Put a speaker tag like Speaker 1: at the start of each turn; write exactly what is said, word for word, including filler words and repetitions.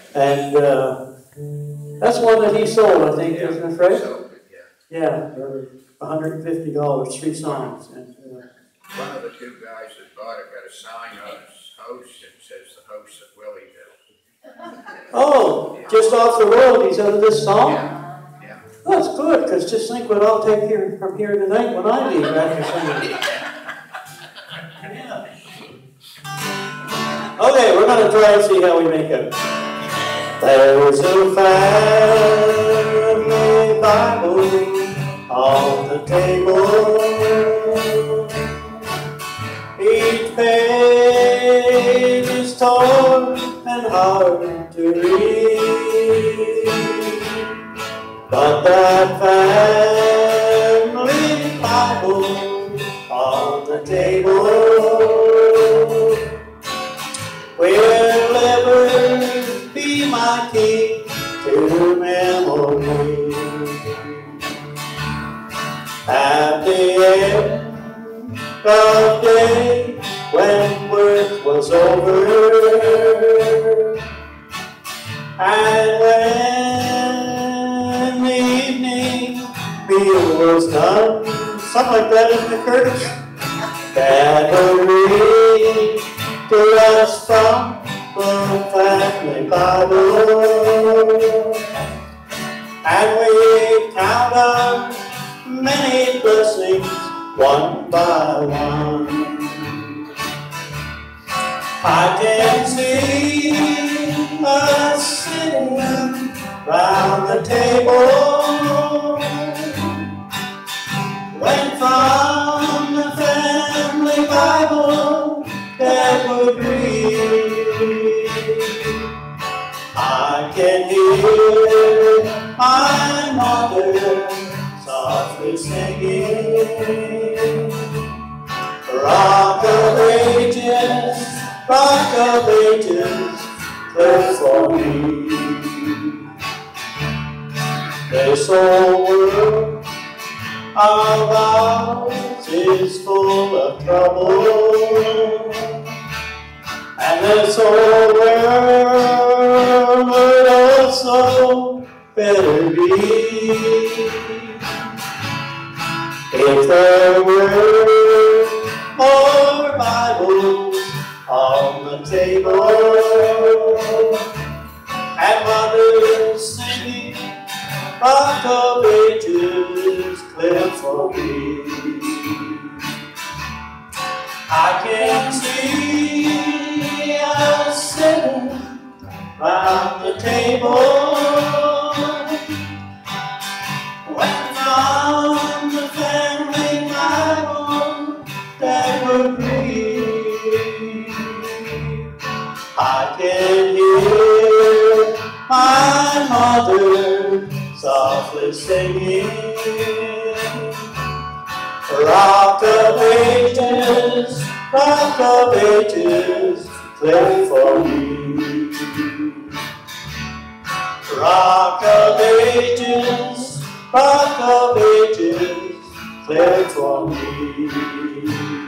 Speaker 1: And uh, that's one that he sold, I think,
Speaker 2: Yeah,
Speaker 1: isn't it, Fred?
Speaker 2: sold it, yeah.
Speaker 1: Yeah, for one hundred fifty dollars, three songs. And, uh,
Speaker 2: One of the two guys that bought it got a sign on his house that says the house at Willieville.
Speaker 1: oh, just off the road, he's out of this song?
Speaker 2: Yeah, yeah.
Speaker 1: That's good, because just think what I'll take here from here tonight when I leave after singing. Yeah. Okay, we're going to try and see how we make it. There's a family Bible on the table. Each page is torn and hard to read. But that family Bible on the table will ever be my key to memory. At the end of day, when work was over, and when the evening meal was done, something like that, isn't it, Curtis? Dad would read to us from the family Bible, and we count our many blessings one by one. I can see us sitting round the table, when from the family Bible Dad would read. I can hear my mother softly singing, Rock of Ages, Rock of Ages, clear for me. This whole world of ours is full of trouble, and this whole world would also better be if there were more Bibles on the table, and mothers singing Rock of Ages, clear for me. I can see us sitting round the table, when from the family Bible Dad would read. I can hear my mother softly singing, Rock of Ages, Rock of Ages, clear for me. Rock of Ages, Rock of Ages, clear for me.